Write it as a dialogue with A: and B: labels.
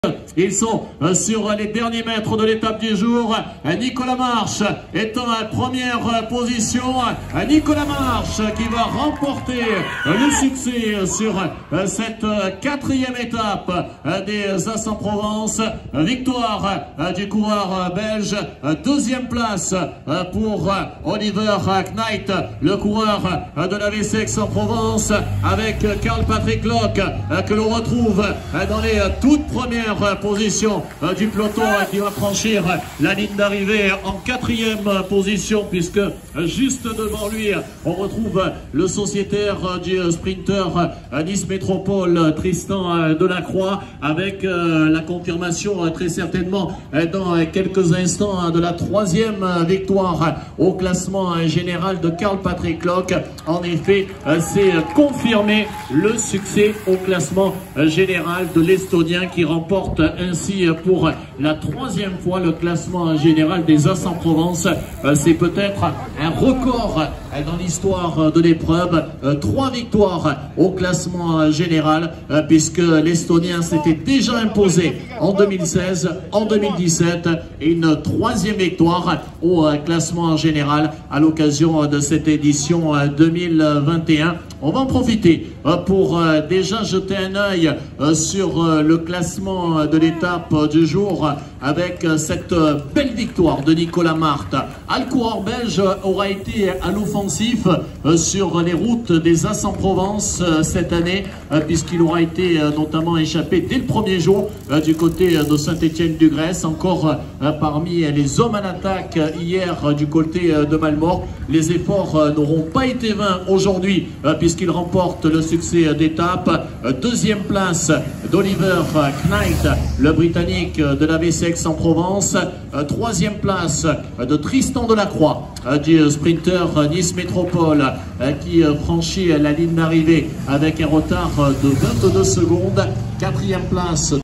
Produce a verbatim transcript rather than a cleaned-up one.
A: Ils sont sur les derniers mètres de l'étape du jour. Nicolas Marche est en première position. Nicolas Marche qui va remporter le succès sur cette quatrième étape des As en Provence. Victoire du coureur belge. Deuxième place pour Oliver Knight, le coureur de la V C Aix-en-Provence, avec Carl-Patrick Locke que l'on retrouve dans les toutes premières position du peloton qui va franchir la ligne d'arrivée en quatrième position, puisque juste devant lui on retrouve le sociétaire du sprinter Nice Métropole, Tristan Delacroix, avec la confirmation très certainement dans quelques instants de la troisième victoire au classement général de Carl-Patrick Locke. En effet, c'est confirmé le succès au classement général de l'Estonien, qui remporte ainsi pour la troisième fois le classement général des As en Provence. C'est peut-être un record dans l'histoire de l'épreuve. Trois victoires au classement général, puisque l'Estonien s'était déjà imposé en deux mille seize, en deux mille dix-sept, et une troisième victoire au classement général à l'occasion de cette édition deux mille vingt et un. On va en profiter pour déjà jeter un œil sur le classement de l'étape du jour, avec cette belle victoire de Nicolas Marche. Le coureur belge aura été à l'offensif sur les routes des As en Provence cette année, puisqu'il aura été notamment échappé dès le premier jour du côté de Saint-Étienne-du-Grèce. Encore parmi les hommes à l'attaque hier du côté de Malmort. Les efforts n'auront pas été vains aujourd'hui, puisqu'il remporte le succès d'étape. Deuxième place d'Oliver Knight, le Britannique de la V C Aix-en-Provence. Troisième place de Tristan Delacroix, du sprinter Nice Métropole, qui franchit la ligne d'arrivée avec un retard de vingt-deux secondes. Quatrième place